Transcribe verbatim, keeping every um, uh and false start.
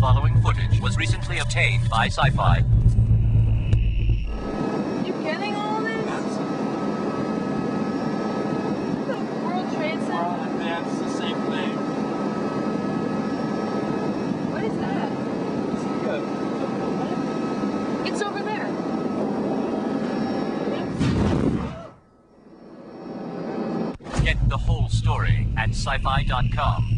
following footage was recently obtained by Sci-Fi. You getting all this? The World Trade Center? Well, that's the same thing. What is that? It's over there. Get the whole story at sci fi dot com.